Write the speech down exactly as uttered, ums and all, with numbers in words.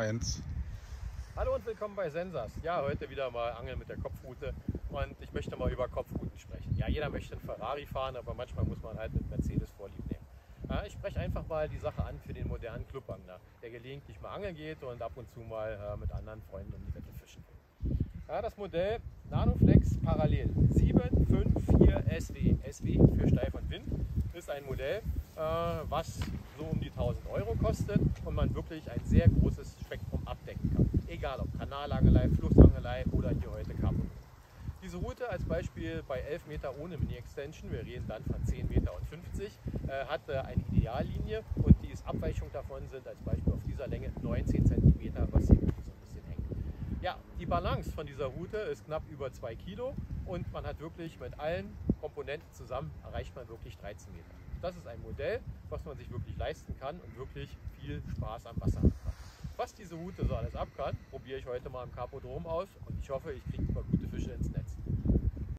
eins. Hallo und willkommen bei Sensas. Ja, heute wieder mal Angeln mit der Kopfrute und ich möchte mal über Kopfruten sprechen. Ja, jeder möchte einen Ferrari fahren, aber manchmal muss man halt mit Mercedes Vorlieb nehmen. Ja, ich spreche einfach mal die Sache an für den modernen Clubangler, der gelegentlich mal angeln geht und ab und zu mal äh, mit anderen Freunden um die Wette fischen will. Ja, das Modell Nanoflex Parallel sieben fünf vier S W, S W für Steif und Wind, ist ein Modell, äh, was so um die tausend Euro kostet und man wirklich ein sehr großes Spektrum abdecken kann. Egal ob Kanalangelei, Flussangelei oder hier heute Karpfen. Diese Route als Beispiel bei elf Meter ohne Mini-Extension, wir reden dann von zehn Meter und fünfzig, äh, hat äh, eine Ideallinie und die ist Abweichung davon sind als Beispiel auf dieser Länge neunzehn Zentimeter, was hier wirklich so ein bisschen hängt. Ja, die Balance von dieser Route ist knapp über zwei Kilo und man hat wirklich mit allen Komponenten zusammen erreicht man wirklich dreizehn Meter. Das ist ein Modell, was man sich wirklich leisten kann und wirklich viel Spaß am Wasser hat. Was diese Route so alles ab kann, probiere ich heute mal im Carpodrom aus und ich hoffe, ich kriege ein paar gute Fische ins Netz.